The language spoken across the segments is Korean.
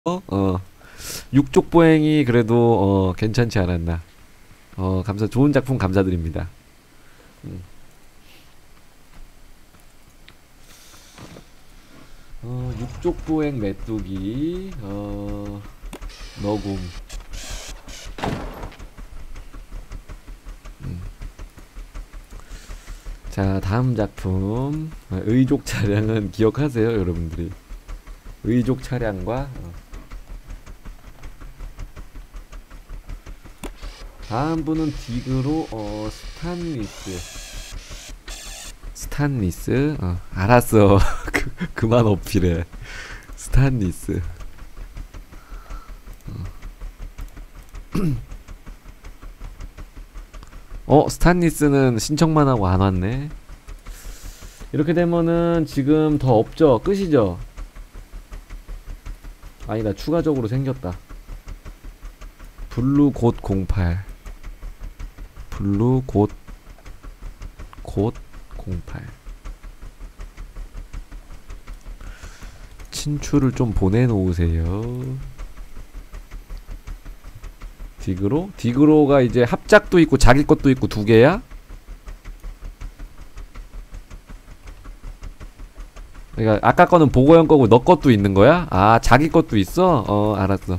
육족 보행이 그래도 괜찮지 않았나. 좋은 작품 감사드립니다. 음. 육족 보행 메뚜기 너굼. 자, 다음 작품. 의족 차량은 기억하세요, 여러분들이? 의족 차량과 다음 분은 디그로 스탄리스. 알았어. 그만 어필해. 스탄리스. 스탄리스는 신청만 하고 안 왔네. 이렇게 되면은 지금 더 없죠? 끝이죠? 아니다, 추가적으로 생겼다. 블루 곧 08. 블루 곧 08. 친추를 좀 보내놓으세요. 디그로? 디그로가 이제 합작도 있고 자기 것도 있고 두 개야? 그러니까 아까 거는 보고형 거고 너 것도 있는 거야? 아, 자기 것도 있어? 알았어.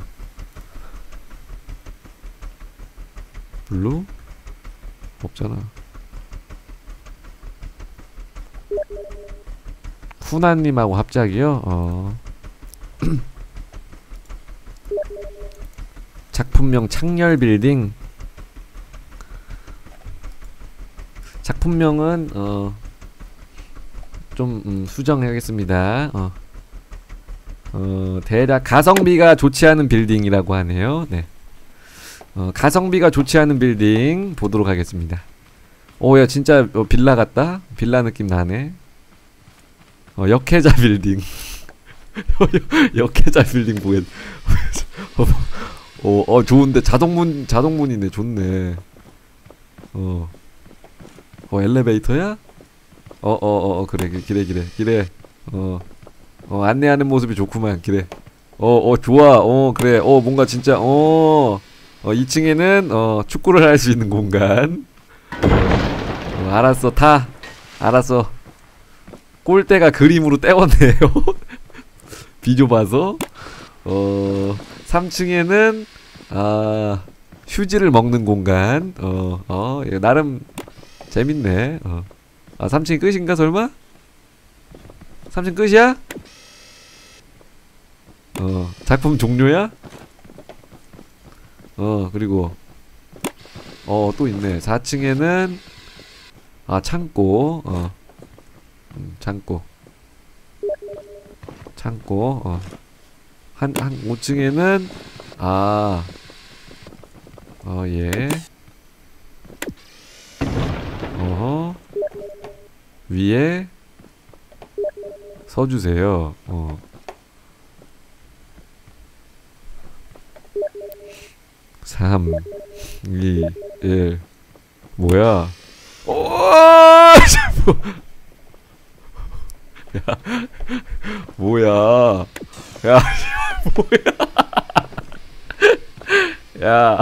블루? 없잖아. 후나님하고 합작이요? 작품명 창렬 빌딩. 작품명은 좀 수정해야겠습니다. 대략 가성비가 좋지 않은 빌딩이라고 하네요. 네. 가성비가 좋지 않은 빌딩 보도록 하겠습니다. 야, 진짜 빌라 같다? 빌라 느낌 나네. 역해자 빌딩. 역해자 빌딩 보겠. 좋은데 자동문이네. 좋네. 엘리베이터야? 그래, 기래. 안내하는 모습이 좋구만, 기래. 좋아. 그래. 뭔가 진짜, 2층에는, 축구를 할 수 있는 공간. 알았어, 타. 알았어. 골대가 그림으로 때웠네요. 비좁아서. 3층에는, 휴지를 먹는 공간. 나름, 재밌네. 3층이 끝인가, 설마? 3층 끝이야? 작품 종료야? 그리고 또 있네. 4층에는 창고. 창고. 한 5층에는 예. 위에 서주세요. 3, 2, 1. 뭐야? 야, 뭐야? 야, 뭐야? 야,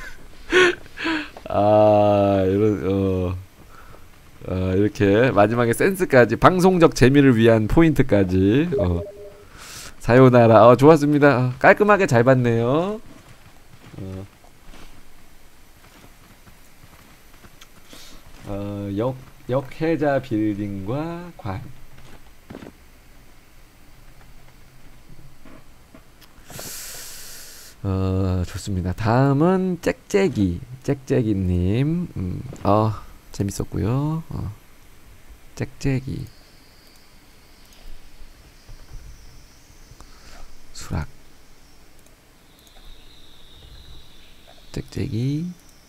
이렇게 마지막에 센스까지, 방송적 재미를 위한 포인트까지. 사요나라. 좋았습니다. 깔끔하게 잘 봤네요. 역해자 빌딩과 관. 좋습니다. 다음은 짹짹이님. 재밌었고요. 짹짹이. 수락. 짹짹이.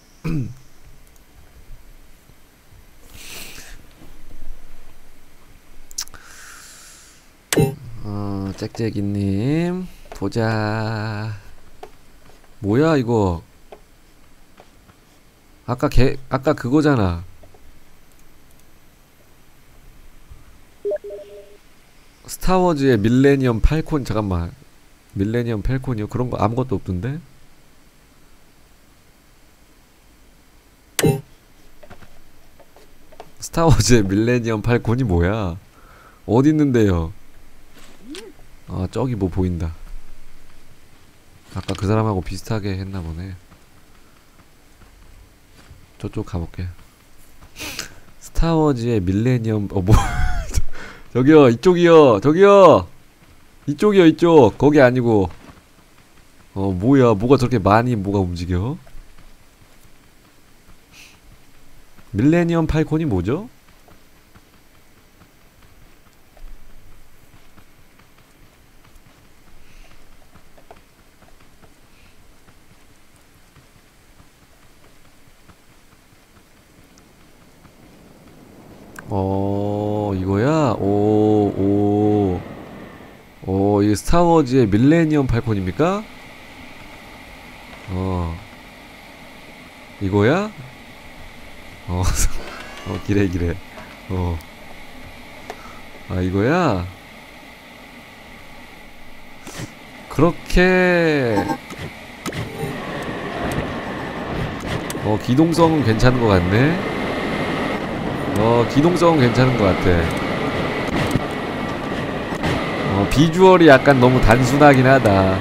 짹짹이님 보자. 뭐야 이거? 아까 그거잖아. 스타워즈의 밀레니엄 팔콘. 잠깐만, 밀레니엄 펠콘이요? 그런 거 아무것도 없던데? 스타워즈의 밀레니엄 팔콘이 뭐야? 어디 있는데요? 아, 저기 뭐 보인다. 아까 그 사람하고 비슷하게 했나 보네. 저쪽 가볼게. 스타워즈의 밀레니엄 뭐 저기요, 이쪽이요, 저기요, 이쪽이요, 이쪽. 거기 아니고. 뭐야, 뭐가 저렇게 많이 뭐가 움직여? 밀레니엄 팔콘이 뭐죠? 이거야? 이게 스타워즈의 밀레니엄 팔콘입니까? 이거야? 기래, 기래. 이거야? 그렇게, 기동성은 괜찮은 것 같네? 기동성은 괜찮은 것 같아. 비주얼이 약간 너무 단순하긴 하다.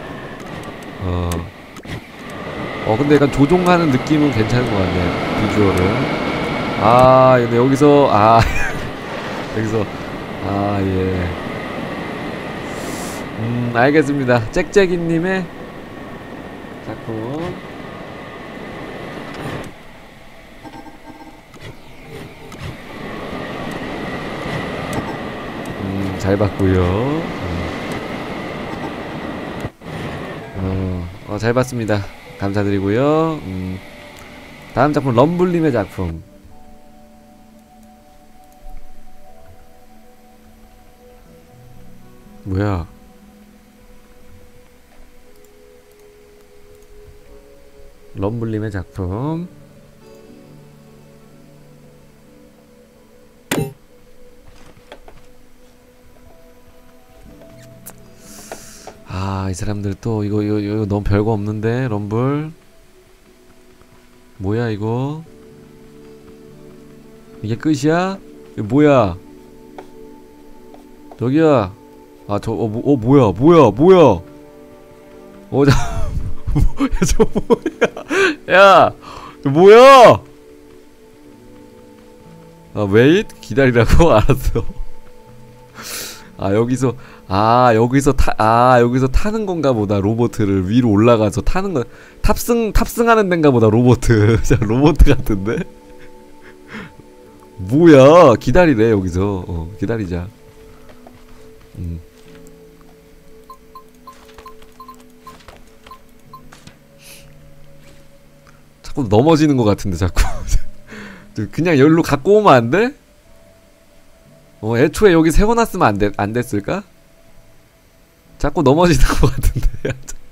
근데 약간 조종하는 느낌은 괜찮은 것 같네, 비주얼은. 근데 여기서, 여기서, 예. 알겠습니다. 짹짹이님의 작품. 잘 봤고요. 잘 봤습니다. 감사드리고요. 다음 작품 럼블님의 작품. 뭐야? 럼블님의 작품. 이 사람들 또 이거 너무 별거 없는데 럼블. 뭐야 이거? 이게 끝이야? 이거 뭐야? 저기야. 뭐야? 저 뭐야? 야, 뭐야? 웨잇? 기다리라고? 알았어. 여기서 타는 건가 보다. 로보트를 위로 올라가서 타는 거. 탑승하는 데인가 보다. 로보트. 로보트 같은데? 뭐야? 기다리래, 여기서. 기다리자. 자꾸 넘어지는 것 같은데, 자꾸. 그냥 여기로 갖고 오면 안 돼? 애초에 여기 세워놨으면 안 됐을까? 자꾸 넘어지는 것 같은데.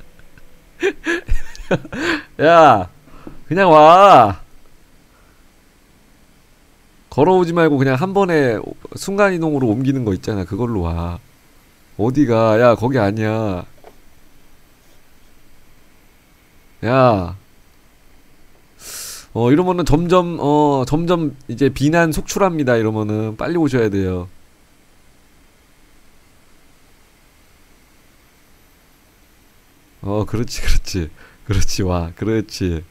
야, 그냥 와. 걸어오지 말고 그냥 한 번에 순간이동으로 옮기는 거 있잖아. 그걸로 와. 어디가? 야, 거기 아니야. 야. 이러면은 점점 이제 비난 속출합니다. 이러면은 빨리 오셔야 돼요. 그렇지, 와. 그렇지.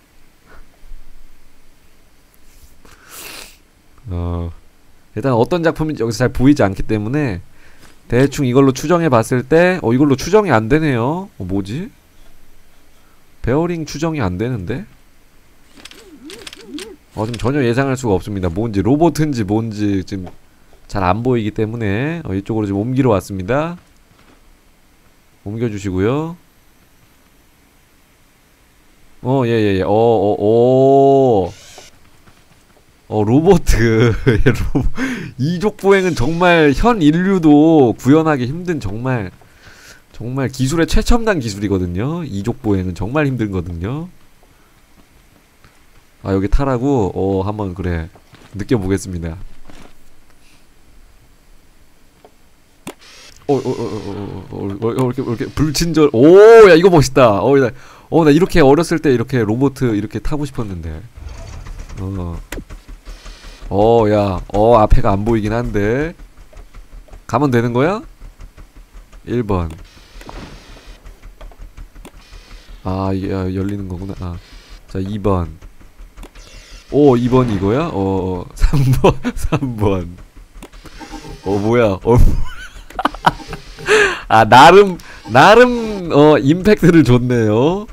일단 어떤 작품인지 여기서 잘 보이지 않기 때문에 대충 이걸로 추정해 봤을 때 이걸로 추정이 안 되네요. 뭐지? 베어링 추정이 안 되는데? 지금 전혀 예상할 수가 없습니다. 뭔지 로봇인지 뭔지 지금 잘 안 보이기 때문에 이쪽으로 지금 옮기러 왔습니다. 옮겨주시고요. 예예예. 로보트. 이족 보행은 정말 현 인류도 구현하기 힘든 정말 기술의 최첨단 기술이거든요. 이족 보행은 정말 힘들거든요. 여기 타라고? 한번 그래 느껴보겠습니다. 이렇게 불친절. 오, 야, 이거 멋있다. 나 이렇게 어렸을 때 이렇게 로봇 이렇게 타고 싶었는데. 야, 앞에가 안 보이긴 한데. 가면 되는 거야? 1번. 아, 이게 열리는 거구나. 자, 2번. 2번 이거야? 3번. 3번. 뭐야? 나름 임팩트를 줬네요.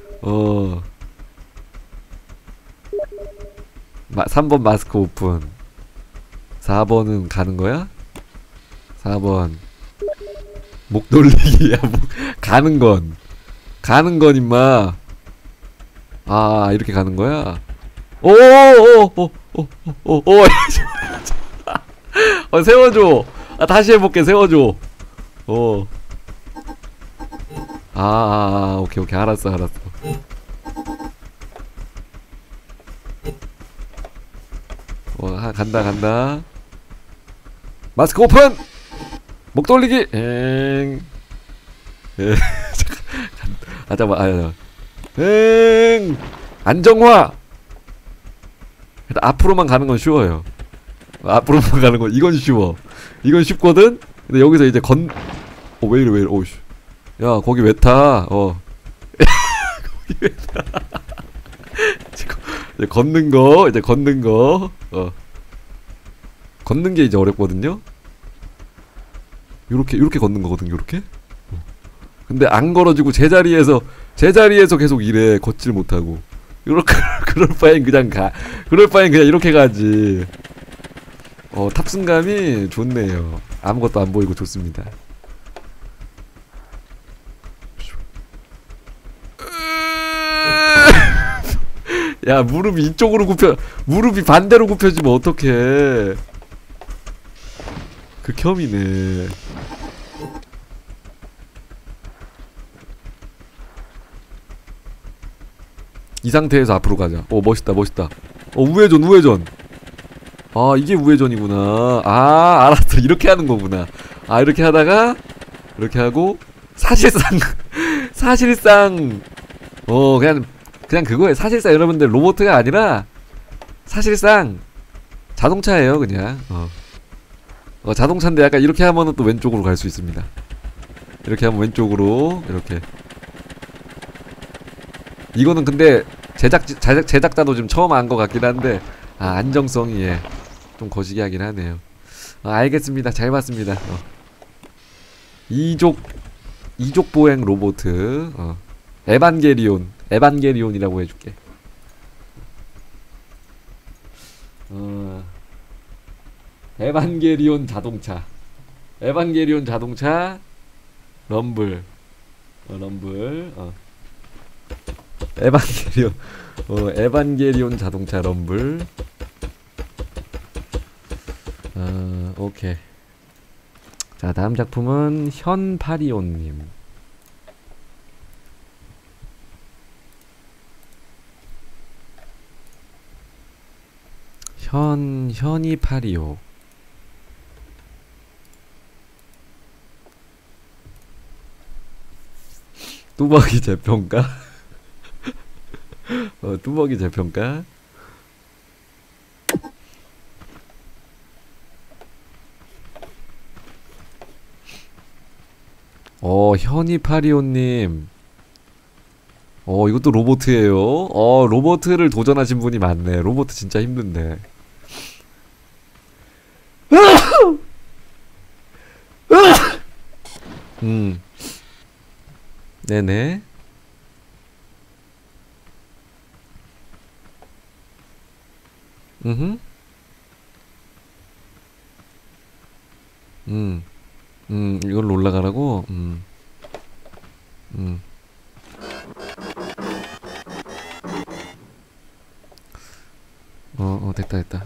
3번 마스크 오픈. 4번은 가는 거야? 4번 목 돌리기야. 가는 건 임마. 이렇게 가는 거야? 세워줘. 다시 해볼게. 세워줘. 오케이. 알았어. 간다. 마스크 오픈! 목 돌리기! 잠깐만. 안정화! 일단 앞으로만 가는 건 쉬워요. 앞으로만 가는 건, 이건 쉬워. 이건 쉽거든? 근데 여기서 이제 왜 이래. 오우씨. 야, 거기 왜 타? 거기 왜 타? 이제 걷는 거. 걷는 게 이제 어렵거든요? 요렇게 걷는 거거든, 요렇게? 근데 안 걸어지고 제자리에서 계속 이래. 걷질 못하고. 그럴 바엔 그냥 이렇게 가지. 탑승감이 좋네요. 아무것도 안 보이고 좋습니다. 야, 무릎이 반대로 굽혀지면 어떡해. 극혐이네. 이 상태에서 앞으로 가자. 멋있다. 우회전. 이게 우회전이구나. 알았어. 이렇게 하는 거구나. 이렇게 하다가 이렇게 하고 사실상 그냥 그거예요. 사실상 여러분들 로봇가 아니라 사실상 자동차예요, 그냥. 자동차인데 약간 이렇게 하면은 또 왼쪽으로 갈 수 있습니다. 이렇게 하면 왼쪽으로 이렇게. 이거는 근데 제작자도 지금 처음 한 것 같긴 한데 안정성이 좀 거시기하긴 하네요. 알겠습니다. 잘 봤습니다. 이족 보행 로봇. 에반게리온이라고 해줄게. 에반게리온 자동차 럼블. 에반게리온 자동차 럼블. 오케이. 자, 다음 작품은 현파리온님. 현이파리오. 뚜벅이 재평가? 뚜벅이 재평가? 현이파리오님. 이것도 로보트예요. 로보트를 도전하신 분이 많네. 로보트 진짜 힘든데. 네네. 이걸로 올라가라고? 됐다.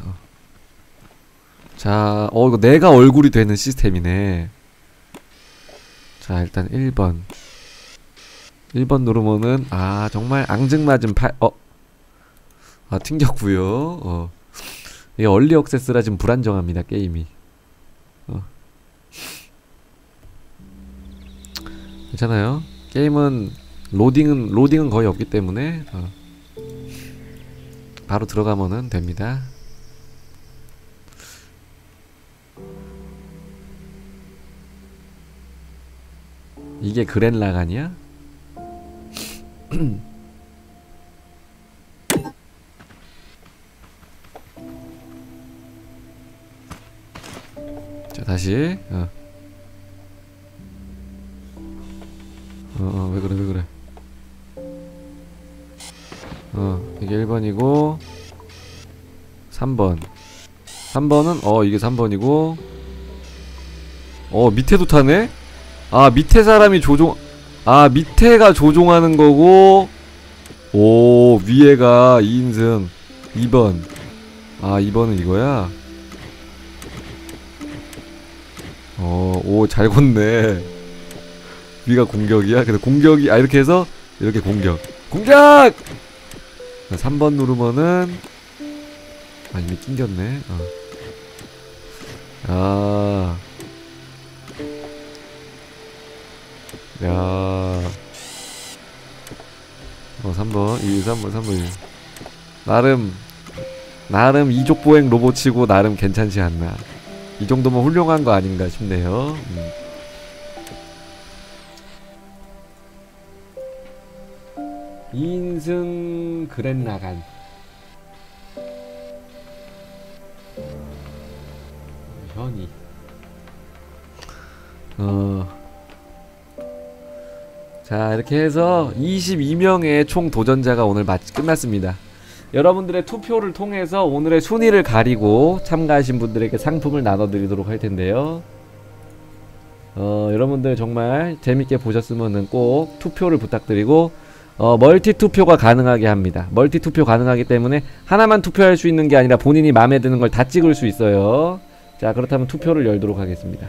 자, 이거 내가 얼굴이 되는 시스템이네. 자, 일단 1번 누르면은 정말 앙증맞은 튕겼구요. 이게 얼리 액세스라 지금 불안정합니다, 게임이. 괜찮아요. 게임은 로딩은 거의 없기 때문에 바로 들어가면은 됩니다. 이게 그랜라간이야? 자, 다시 왜 그래. 이게 1번이고 3번은 이게 3번이고 밑에도 타네? 밑에 사람이 밑에가 조종하는 거고, 위에가 2인승 2번. 2번은 이거야? 잘 걷네. 위가 공격이야? 그래서 공격이, 이렇게 해서, 이렇게 공격! 3번 누르면은, 이미 낑겼네. 야, 3번, 3번. 나름 이족보행 로봇치고 나름 괜찮지 않나. 이 정도면 훌륭한 거 아닌가 싶네요. 인승 그랜라간. 현이. 자, 이렇게 해서 22명의 총 도전자가 오늘 끝났습니다. 여러분들의 투표를 통해서 오늘의 순위를 가리고 참가하신 분들에게 상품을 나눠드리도록 할 텐데요. 여러분들 정말 재밌게 보셨으면 꼭 투표를 부탁드리고, 멀티 투표가 가능하게 합니다. 멀티 투표 가능하기 때문에 하나만 투표할 수 있는 게 아니라 본인이 마음에 드는 걸 다 찍을 수 있어요. 자, 그렇다면 투표를 열도록 하겠습니다.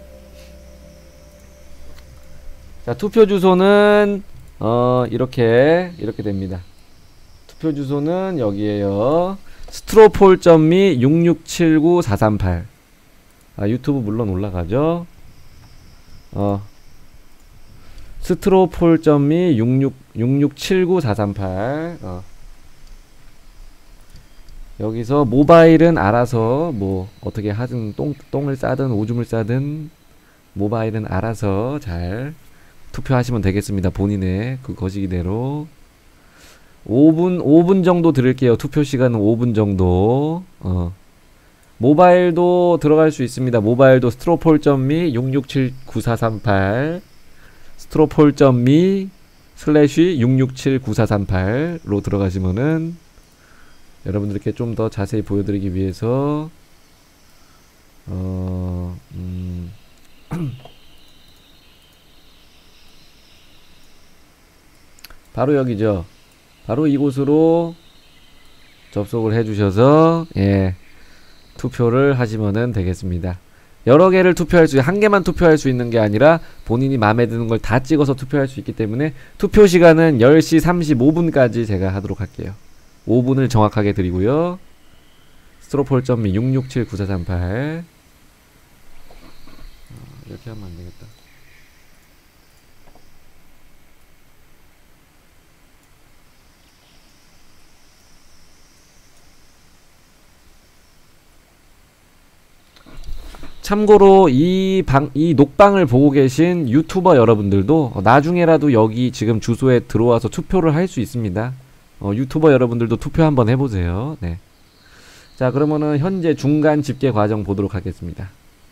자, 투표 주소는 이렇게 됩니다. 투표 주소는 여기에요. 스트로폴.me 6679438. 유튜브 물론 올라가죠. 스트로폴.me 6679438. 여기서 모바일은 알아서 뭐 어떻게 하든 똥을 싸든 오줌을 싸든 모바일은 알아서 잘 투표하시면 되겠습니다. 본인의 그 거시기대로 5분 정도 드릴게요. 투표 시간은 5분 정도. 모바일도 들어갈 수 있습니다. 모바일도 스트로폴.me 6679438 스트로폴.me /6679438로 들어가시면은 여러분들께 좀 더 자세히 보여드리기 위해서 바로 여기죠. 바로 이곳으로 접속을 해주셔서 투표를 하시면 되겠습니다. 여러 개를 투표할 수, 한 개만 투표할 수 있는 게 아니라 본인이 마음에 드는 걸 다 찍어서 투표할 수 있기 때문에 투표 시간은 10시 35분까지 제가 하도록 할게요. 5분을 정확하게 드리고요. 스트로폴.me 6679438 이렇게 하면 안 되겠다. 참고로 이 녹방을 보고 계신 유튜버 여러분들도 나중에라도 여기 지금 주소에 들어와서 투표를 할 수 있습니다. 유튜버 여러분들도 투표 한번 해보세요. 네. 자, 그러면은 현재 중간 집계 과정 보도록 하겠습니다.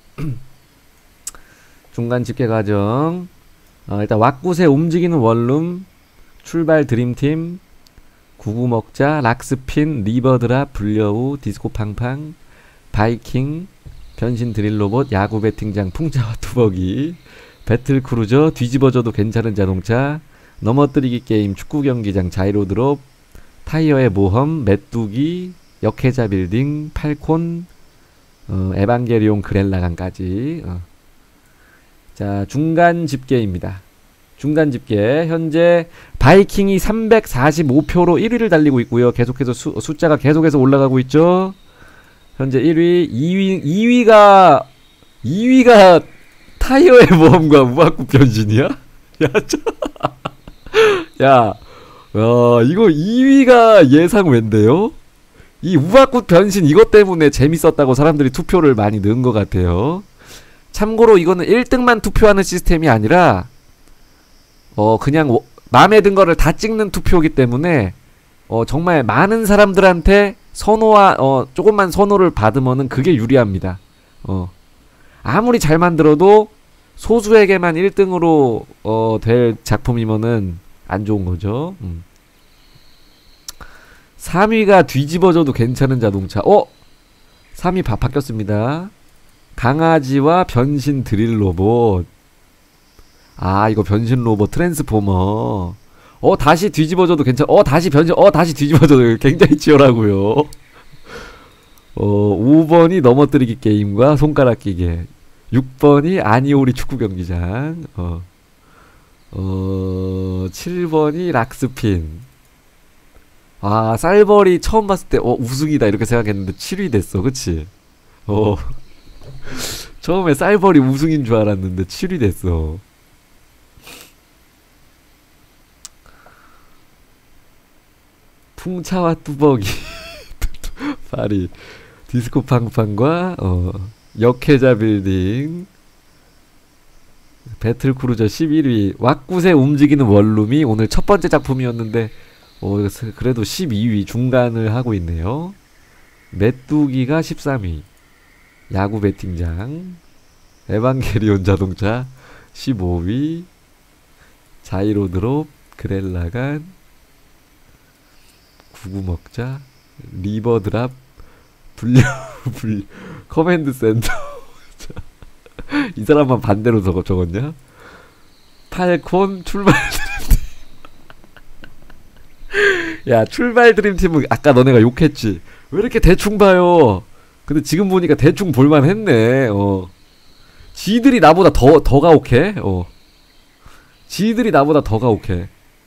중간 집계 과정. 일단 왁구새 움직이는 원룸, 출발 드림팀, 구구먹자, 락스핀, 리버드랍, 불려우, 디스코팡팡, 바이킹, 변신 드릴로봇, 야구 배팅장, 풍자와 투벅이, 배틀크루저, 뒤집어져도 괜찮은 자동차, 넘어뜨리기 게임, 축구경기장, 자이로드롭, 타이어의 모험, 메뚜기, 역해자 빌딩, 팔콘, 에반게리온 그랜라간까지. 자, 중간 집계입니다. 중간 집계. 현재 바이킹이 345표로 1위를 달리고 있고요. 계속해서 숫자가 계속해서 올라가고 있죠. 현재 1위, 2위가 타이어의 모험과 우악국 변신이야? 야, 이거 2위가 예상 웬데요? 이 우아꽃 변신 이것 때문에 재밌었다고 사람들이 투표를 많이 넣은 것 같아요. 참고로 이거는 1등만 투표하는 시스템이 아니라 그냥 마음에 든 거를 다 찍는 투표이기 때문에 정말 많은 사람들한테 선호와 조금만 선호를 받으면은 그게 유리합니다. 아무리 잘 만들어도 소수에게만 1등으로 될 작품이면은 안 좋은 거죠. 3위가 뒤집어져도 괜찮은 자동차. 3위 바뀌었습니다. 강아지와 변신 드릴 로봇. 이거 변신 로봇 트랜스포머. 다시 뒤집어져도 다시 변신, 다시 뒤집어져도 굉장히 치열하고요. 5번이 넘어뜨리기 게임과 손가락 기계. 6번이 아니오리 축구 경기장. 7번이 락스핀. 쌀벌이 처음 봤을 때 우승이다 이렇게 생각했는데 7위 됐어. 그치? 처음에 쌀벌이 우승인 줄 알았는데 7위 됐어. 풍차와 뚜벅이 파리. 디스코 팡팡과 역해자 빌딩. 배틀크루저 11위. 왁구새 움직이는 원룸이 오늘 첫 번째 작품이었는데 그래도 12위 중간을 하고 있네요. 메뚜기가 13위. 야구 배팅장. 에반게리온 자동차 15위. 자이로드롭. 그렐라간. 구구먹자. 리버드랍. 커맨드 센터. 이 사람만 반대로 적었냐? 팔콘 출발 드림팀. 야, 출발 드림팀은 아까 너네가 욕했지. 왜 이렇게 대충 봐요? 근데 지금 보니까 대충 볼만 했네. 지들이 나보다 더 가혹해. 지들이 나보다 더 가혹해.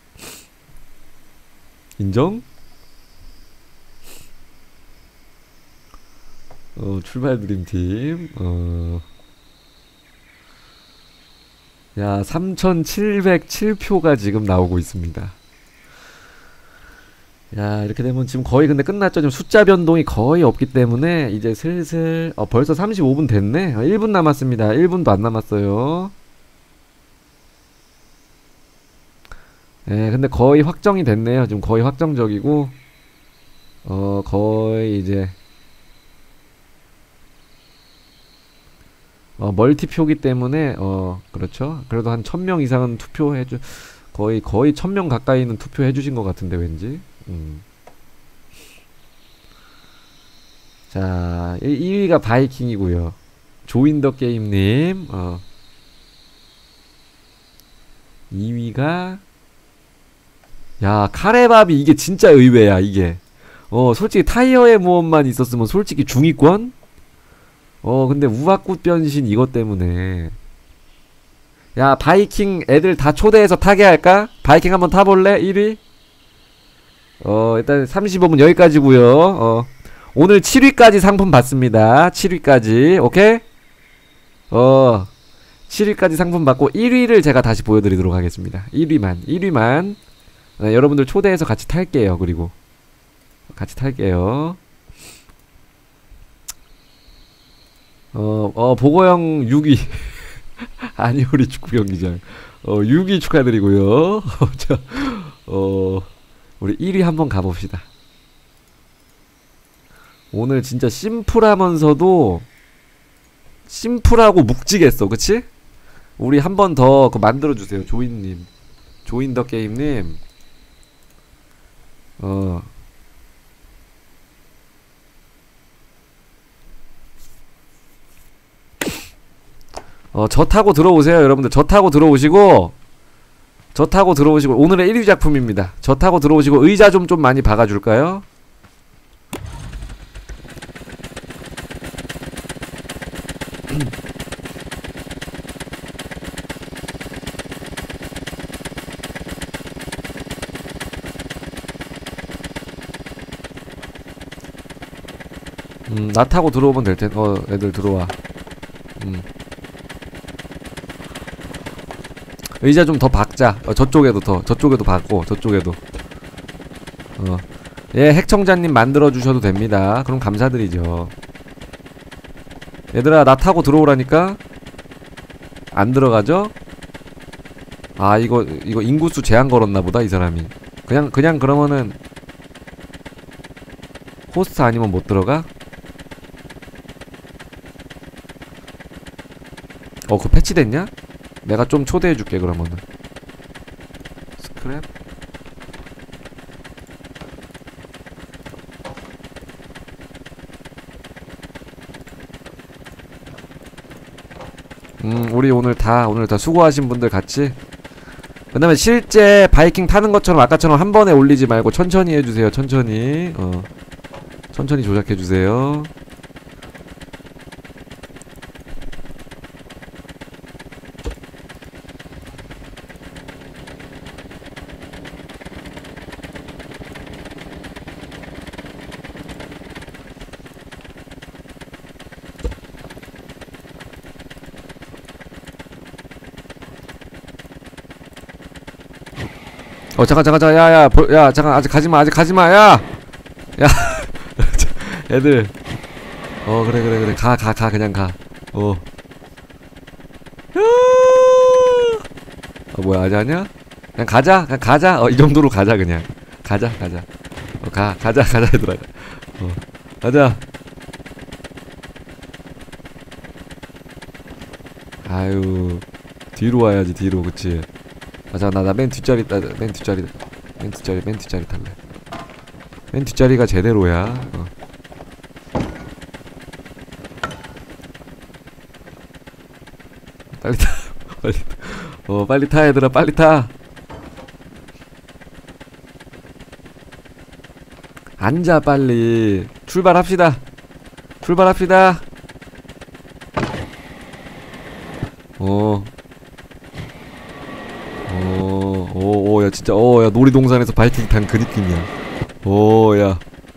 인정? 출발 드림팀. 야, 3707표가 지금 나오고 있습니다. 야, 이렇게 되면 지금 거의 근데 끝났죠. 지금 숫자 변동이 거의 없기 때문에 이제 슬슬 벌써 35분 됐네. 1분 남았습니다. 1분도 안 남았어요. 예, 근데 거의 확정이 됐네요. 지금 거의 확정적이고 거의 이제 멀티표기 때문에 그렇죠. 그래도 한 1000명 이상은 투표해주 거의 1000명 가까이는 투표해주신 것 같은데 왠지. 자, 2위가 바이킹이고요. 조인더 게임님. 2위가 야, 카레밥이 이게 진짜 의외야. 이게 솔직히 타이어의 모험만 있었으면 솔직히 중위권. 근데 우악꽃 변신 이것 때문에. 야, 바이킹 애들 다 초대해서 타게 할까? 바이킹 한번 타볼래? 1위? 일단 35분 여기까지고요. 오늘 7위까지 상품 받습니다. 7위까지. 오케이? 7위까지 상품 받고 1위를 제가 다시 보여드리도록 하겠습니다. 1위만. 여러분들 초대해서 같이 탈게요. 그리고 같이 탈게요. 보고형 6위. 아니오리 축구 경기장. 6위 축하드리고요. 자, 우리 1위 한번 가봅시다. 오늘 진짜 심플하면서도 심플하고 묵직했어. 그치? 우리 한 번 더 만들어주세요. 조인님. 조인더 게임님. 저 타고 들어오세요. 여러분들 저 타고 들어오시고 오늘의 1위 작품입니다. 저 타고 들어오시고 의자 좀 많이 박아줄까요? 나 타고 들어오면 될 텐. 애들 들어와. 의자 좀 더 박자. 저쪽에도 저쪽에도 박고 저쪽에도. 예, 핵청자님 만들어주셔도 됩니다. 그럼 감사드리죠. 얘들아 나 타고 들어오라니까. 안 들어가죠? 아 이거 인구수 제한 걸었나보다 이 사람이. 그냥 그러면은 호스트 아니면 못 들어가? 그거 패치됐냐? 내가 좀 초대해줄게 그러면은. 스크랩? 우리 오늘 다 수고하신 분들 같이. 그 다음에 실제 바이킹 타는 것처럼 아까처럼 한 번에 올리지 말고 천천히 해주세요. 천천히. 천천히 조작해주세요. 잠깐, 야, 잠깐, 아직 가지마, 야! 야! 애들. 그래. 그냥 가. 뭐야, 아직 아니야? 그냥 가자. 이 정도로 가자, 그냥. 가자. 가자, 얘들아. 가자. 아유, 뒤로 와야지, 뒤로, 그치? 잠깐, 나 맨 뒷자리 탈래. 맨 뒷자리가 제대로야. 빨리 타. 빨리 타, 얘들아, 빨리 타. 앉아, 빨리. 출발합시다. 야, 진짜, 야, 놀이동산에서 바이킹 탄 그 느낌이야. 야.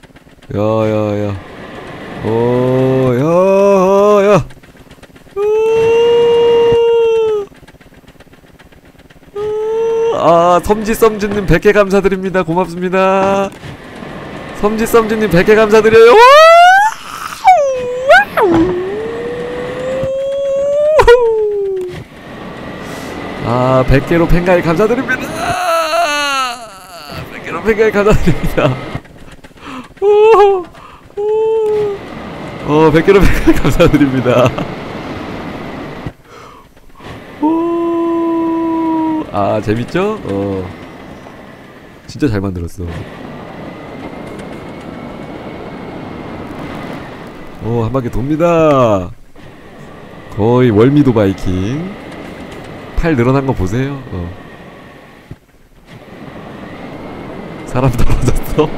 섬지님 100개 감사드립니다. 고맙습니다. 섬지님 100개 감사드려요. 100개로 팬가입 감사드립니다. 100개로 팬가입 감사드립니다. 100개로 팬가입 감사드립니다. 재밌죠? 진짜 잘 만들었어. 한 바퀴 돕니다. 거의 월미도 바이킹. 팔 늘어난 거 보세요. 사람 떨어졌어?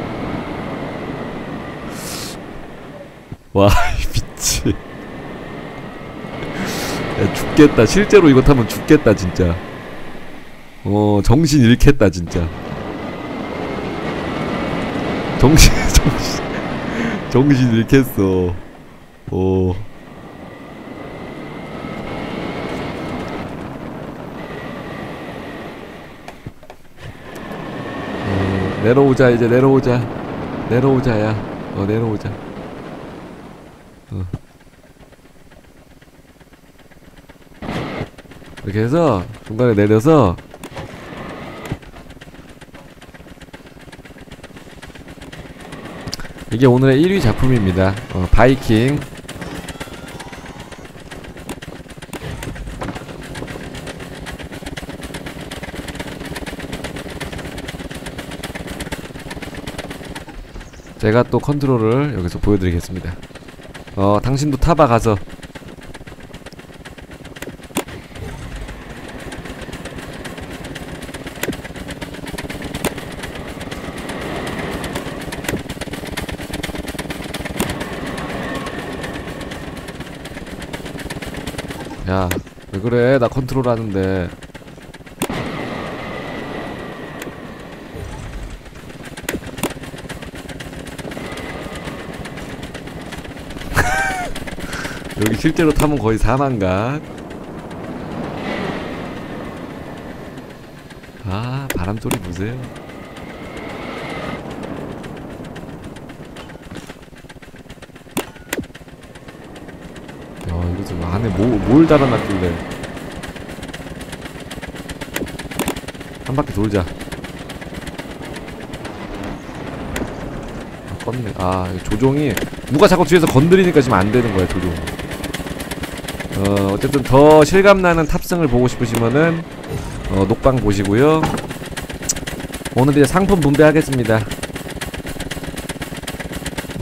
와, 미치. 야, 죽겠다. 실제로 이거 타면 죽겠다, 진짜. 정신 잃겠다, 진짜. 정신 잃겠어. 내려오자, 이제 내려오자, 야. 내려오자. 이렇게 해서 중간에 내려서 이게 오늘의 1위 작품입니다. 바이킹. 제가 또 컨트롤을 여기서 보여드리겠습니다. 당신도 타봐, 가서. 야, 왜 그래? 나 컨트롤 하는데. 여기 실제로 타면 거의 사망각. 바람 소리 보세요. 야, 이거 좀 안에 뭘 달아놨길래. 한 바퀴 돌자. 아, 껐네. 아, 조종이 누가 자꾸 뒤에서 건드리니까 지금 안 되는 거야, 조종. 어쨌든 더 실감나는 탑승을 보고 싶으시면은 녹방 보시고요. 오늘 이제 상품 분배하겠습니다.